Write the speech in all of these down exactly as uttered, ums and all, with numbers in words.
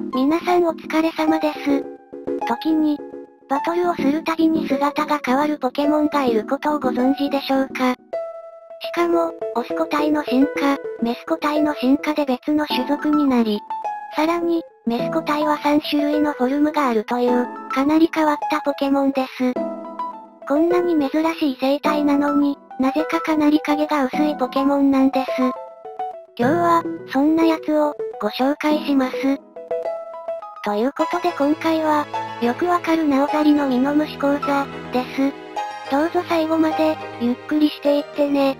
皆さんお疲れ様です。時に、バトルをするたびに姿が変わるポケモンがいることをご存知でしょうか。しかも、オス個体の進化、メス個体の進化で別の種族になり、さらに、メス個体はさん種類のフォルムがあるという、かなり変わったポケモンです。こんなに珍しい生態なのに、なぜかかなり影が薄いポケモンなんです。今日は、そんなやつを、ご紹介します。ということで今回は、よくわかるナオザリのミノムシ講座、です。どうぞ最後まで、ゆっくりしていってね。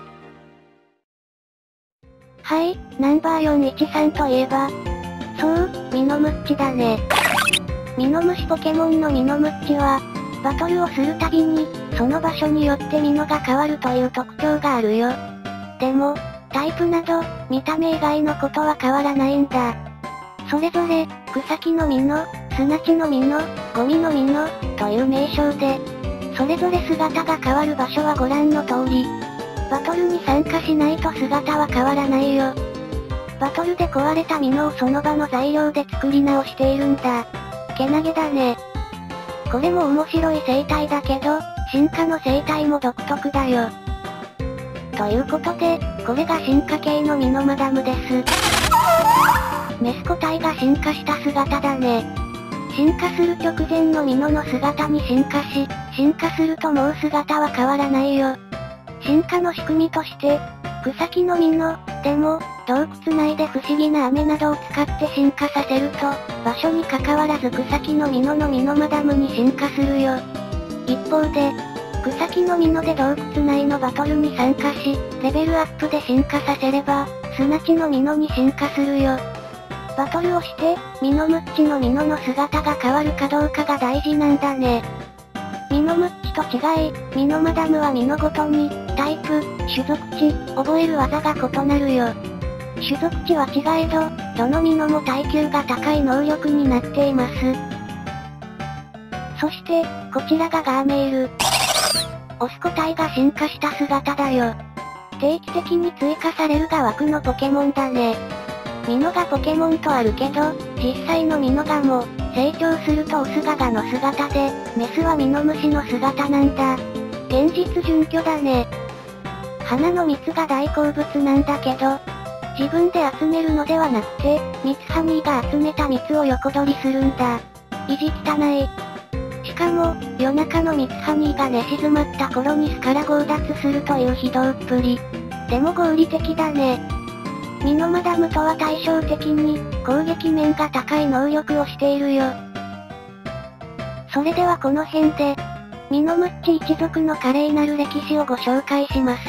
はい、ナンバーよんいちさんといえば、そう、ミノムッチだね。ミノムシポケモンのミノムッチは、バトルをするたびに、その場所によってミノが変わるという特徴があるよ。でも、タイプなど、見た目以外のことは変わらないんだ。それぞれ、草木のミノ、砂地のミノ、ゴミのミノ、という名称で、それぞれ姿が変わる場所はご覧の通り。バトルに参加しないと姿は変わらないよ。バトルで壊れたミノをその場の材料で作り直しているんだ。けなげだね。これも面白い生態だけど、進化の生態も独特だよ。ということで、これが進化系のミノマダムです。メス個体が進化した姿だね。進化する直前のミノの姿に進化し、進化するともう姿は変わらないよ。進化の仕組みとして、草木のミノ、でも、洞窟内で不思議な飴などを使って進化させると、場所に関わらず草木のミノのミノマダムに進化するよ。一方で、草木のミノで洞窟内のバトルに参加し、レベルアップで進化させれば、砂地のミノに進化するよ。バトルをして、ミノムッチのミノの姿が変わるかどうかが大事なんだね。ミノムッチと違い、ミノマダムはミノごとに、タイプ、種族値、覚える技が異なるよ。種族値は違えど、どのミノも耐久が高い能力になっています。そして、こちらがガーメール。オス個体が進化した姿だよ。定期的に追加されるが枠のポケモンだね。ミノがポケモンとあるけど、実際のミノガも、成長するとオスがガの姿で、メスはミノムシの姿なんだ。現実準拠だね。花の蜜が大好物なんだけど、自分で集めるのではなくて、蜜ハニーが集めた蜜を横取りするんだ。意地汚い。しかも、夜中の蜜ハニーが寝静まった頃に巣から強奪するという非道っぷり。でも合理的だね。ミノマダムとは対照的に、攻撃面が高い能力をしているよ。それではこの辺で、ミノムッチ一族の華麗なる歴史をご紹介します。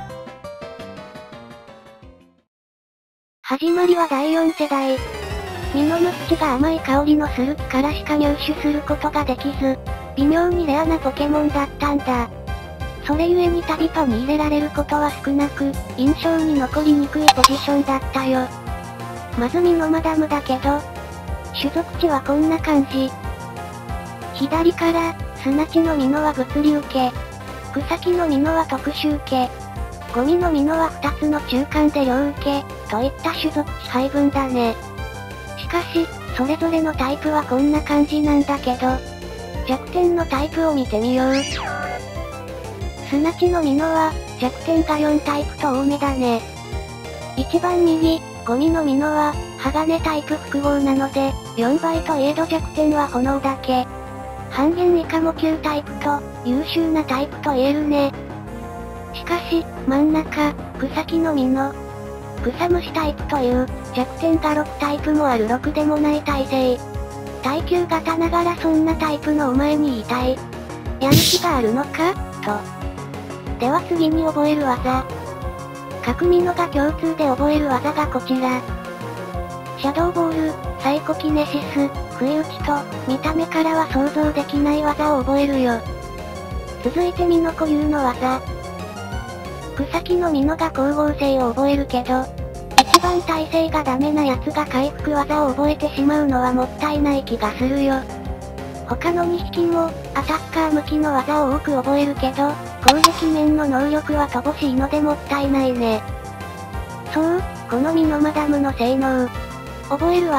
始まりはだいよん世代。ミノムッチが甘い香りのする木からしか入手することができず、微妙にレアなポケモンだったんだ。それゆえに旅パに入れられることは少なく、印象に残りにくいポジションだったよ。まずミノマダムだけど、種族値はこんな感じ。左から、砂地のミノは物理受け。草木のミノは特殊受け。ゴミのミノはふたつの中間で両受け、といった種族値配分だね。しかし、それぞれのタイプはこんな感じなんだけど、弱点のタイプを見てみよう。砂地のミノは、弱点がよんタイプと多めだね。一番右、ゴミのミノは、鋼タイプ複合なので、よんばいといえど弱点は炎だけ。半減以下もきゅうタイプと、優秀なタイプと言えるね。しかし、真ん中、草木のミノ。草虫タイプという、弱点がろくタイプもあるろくでもない耐性。耐久型ながらそんなタイプのお前に言いたい。やる気があるのかと。では次に覚える技。各ミノが共通で覚える技がこちら。シャドウボール、サイコキネシス、不意打ちと、見た目からは想像できない技を覚えるよ。続いてミノ固有の技。草木のミノが光合成を覚えるけど、一番耐性がダメなやつが回復技を覚えてしまうのはもったいない気がするよ。他のにひきも、アタッカー向きの技を多く覚えるけど、攻撃面の能力は乏しいのでもったいないね。そう、このミノマダムの性能。覚える技、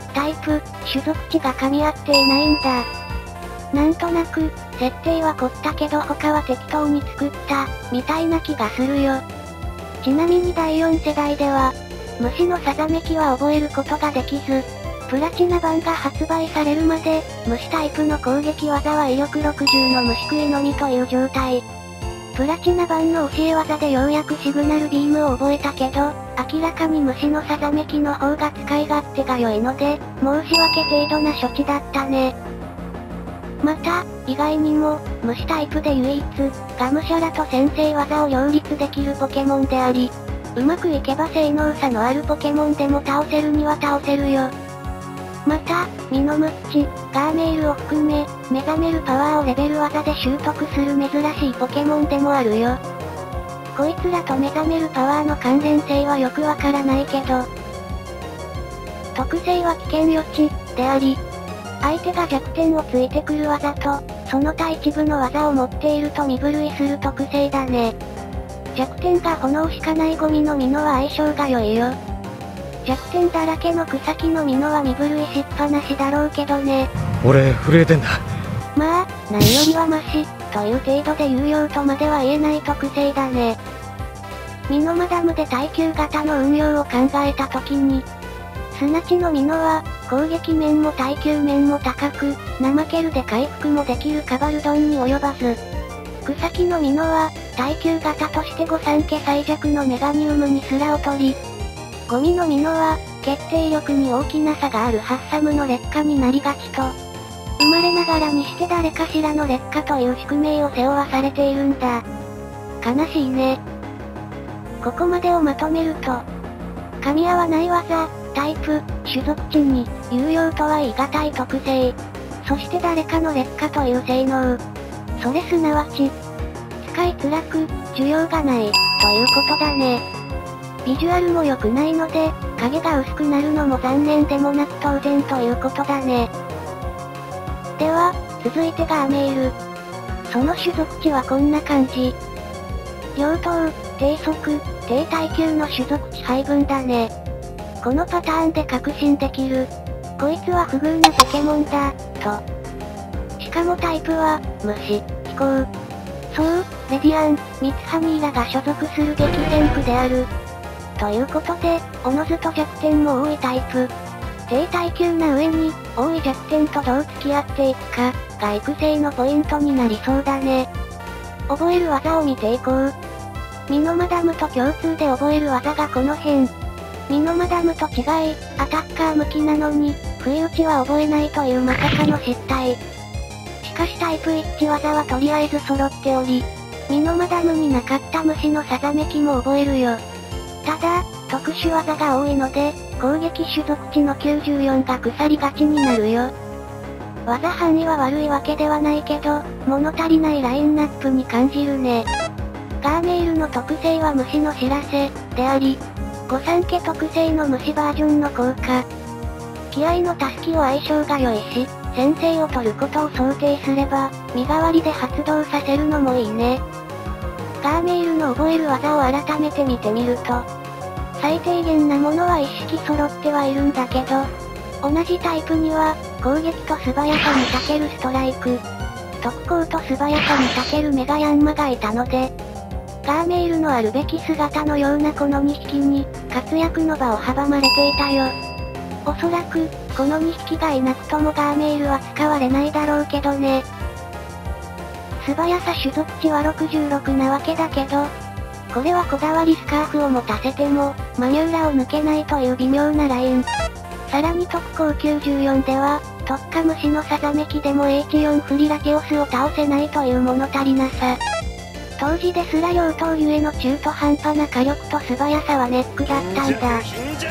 タイプ、種族値が噛み合っていないんだ。なんとなく、設定は凝ったけど他は適当に作った、みたいな気がするよ。ちなみにだいよん世代では、虫のさざめきは覚えることができず、プラチナ版が発売されるまで、虫タイプの攻撃技は威力ろくじゅうの虫食いのみという状態。プラチナ版の教え技でようやくシグナルビームを覚えたけど、明らかに虫のさざめきの方が使い勝手が良いので、申し訳程度な処置だったね。また、意外にも、虫タイプで唯一、ガムシャラと先制技を両立できるポケモンであり、うまくいけば性能差のあるポケモンでも倒せるには倒せるよ。また、ミノムッチ、ガーメールを含め、目覚めるパワーをレベル技で習得する珍しいポケモンでもあるよ。こいつらと目覚めるパワーの関連性はよくわからないけど、特性は危険予知、であり、相手が弱点をついてくる技と、その他一部の技を持っていると身震いする特性だね。弱点が炎しかないゴミのミノは相性が良いよ。弱点だらけの草木のミノは身震いしっぱなしだろうけどね。 俺、震えてんだ。 まあ、ないよりはマシ、という程度で有用とまでは言えない特性だね。ミノマダムで耐久型の運用を考えた時に、砂地のミノは、攻撃面も耐久面も高く、怠けるで回復もできるカバルドンに及ばず。草木のミノは、耐久型として御三家最弱のメガニウムにすら劣り、ゴミのミノは、決定力に大きな差があるハッサムの劣化になりがちと、生まれながらにして誰かしらの劣化という宿命を背負わされているんだ。悲しいね。ここまでをまとめると、噛み合わない技、タイプ、種族値に、有用とは言い難い特性。そして誰かの劣化という性能。それすなわち、使いづらく、需要がない、ということだね。ビジュアルも良くないので、影が薄くなるのも残念でもなく当然ということだね。では、続いてガーメール。その種族値はこんな感じ。両頭、低速、低耐久の種族値配分だね。このパターンで確信できる。こいつは不遇なポケモンだ、と。しかもタイプは、虫、飛行。そう、レディアン、ミツハミーラが所属する激戦区である。ということで、おのずと弱点も多いタイプ。低耐久な上に、多い弱点とどう付き合っていくか、が育成のポイントになりそうだね。覚える技を見ていこう。ミノマダムと共通で覚える技がこの辺。ミノマダムと違い、アタッカー向きなのに、不意打ちは覚えないというまさかの失態。しかしタイプ一致技はとりあえず揃っており、ミノマダムになかった虫のさざめきも覚えるよ。ただ、特殊技が多いので、攻撃種族値のきゅうじゅうよんが腐りがちになるよ。技範囲は悪いわけではないけど、物足りないラインナップに感じるね。ガーメールの特性は虫の知らせ、であり、御三家特性の虫バージョンの効果。気合の助きを相性が良いし、先制を取ることを想定すれば、身代わりで発動させるのもいいね。ガーメールの覚える技を改めて見てみると、最低限なものは一式揃ってはいるんだけど、同じタイプには、攻撃と素早さに長けるストライク、特攻と素早さに長けるメガヤンマがいたので、ガーメールのあるべき姿のようなこのにひきに、活躍の場を阻まれていたよ。おそらく、このにひきがいなくともガーメールは使われないだろうけどね。素早さ種族値はろくじゅうろくなわけだけど、これはこだわりスカーフを持たせても、マニューラを抜けないという微妙なライン。さらに特攻きゅうじゅうよんでは、特化虫のさざめきでも エイチよん フリラティオスを倒せないという物足りなさ。当時ですら両頭ゆえの中途半端な火力と素早さはネックだったんだ。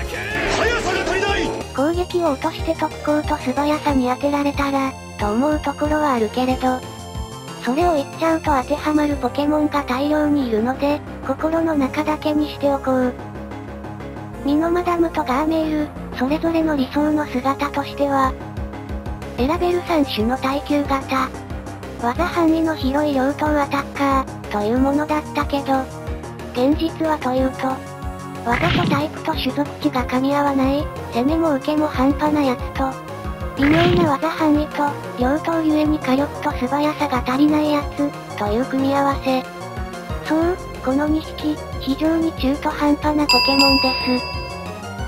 攻撃を落として特攻と素早さに当てられたら、と思うところはあるけれど、それを言っちゃうと当てはまるポケモンが大量にいるので、心の中だけにしておこう。ミノマダムとガーメール、それぞれの理想の姿としては、選べるさん種の耐久型、技範囲の広い両頭アタッカー、というものだったけど、現実はというと、 技とタイプと種族値が噛み合わない、攻めも受けも半端なやつと、微妙な技範囲と、両刀ゆえに火力と素早さが足りないやつ、という組み合わせ。そう、このにひき、非常に中途半端なポケモンです。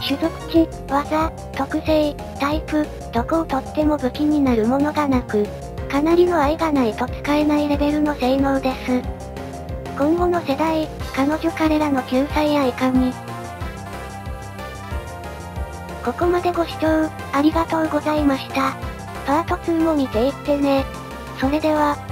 種族値、技、特性、タイプ、どこをとっても武器になるものがなく、かなりの愛がないと使えないレベルの性能です。今後の世代、彼女彼らの救済やいかに。ここまでご視聴、ありがとうございました。パートツーも見ていってね。それでは。